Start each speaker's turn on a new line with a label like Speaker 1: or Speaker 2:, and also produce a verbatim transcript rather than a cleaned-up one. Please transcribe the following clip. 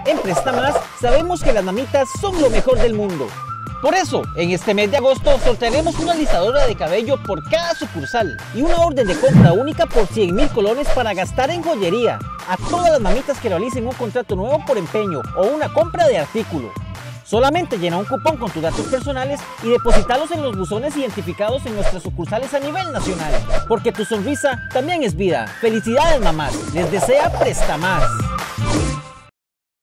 Speaker 1: En Prestamás sabemos que las mamitas son lo mejor del mundo. Por eso, en este mes de agosto sortearemos una listadora de cabello por cada sucursal y una orden de compra única por cien mil colones para gastar en joyería a todas las mamitas que realicen un contrato nuevo por empeño o una compra de artículo. Solamente llena un cupón con tus datos personales y depositalos en los buzones identificados en nuestras sucursales a nivel nacional. Porque tu sonrisa también es vida. ¡Felicidades, mamás! Les desea Prestamás.